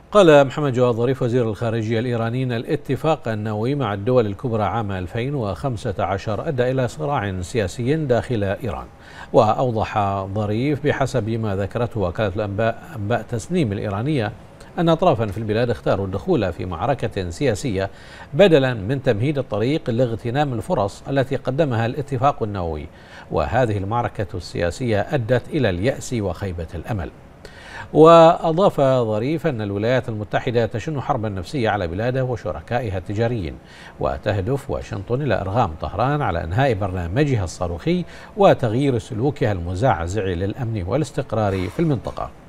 قال محمد جواد ظريف وزير الخارجية الإيراني أن الاتفاق النووي مع الدول الكبرى عام 2015 أدى إلى صراع سياسي داخل إيران. وأوضح ظريف بحسب ما ذكرته وكالة أنباء تسنيم الإيرانية أن أطرافا في البلاد اختاروا الدخول في معركة سياسية بدلا من تمهيد الطريق لاغتنام الفرص التي قدمها الاتفاق النووي، وهذه المعركة السياسية أدت إلى اليأس وخيبة الأمل. وأضاف ظريف أن الولايات المتحدة تشن حربا نفسية على بلاده وشركائها التجاريين، وتهدف واشنطن إلى إرغام طهران على إنهاء برنامجها الصاروخي وتغيير سلوكها المزعزع للأمن والاستقرار في المنطقة.